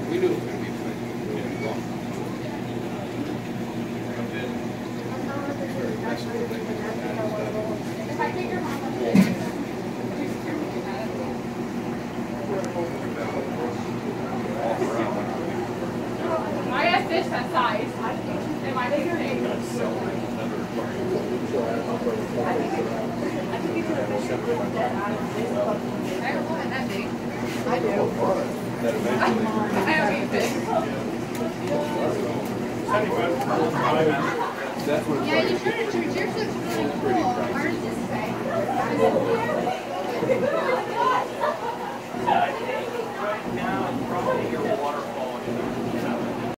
We knew it was going to be long. If I take your mom, I have fish that size. Am I bigger? I think you could have fish that out of this. I don't want it that big. I do. I don't eat fish. Yeah, you should have. Yours looks really cool. Ours is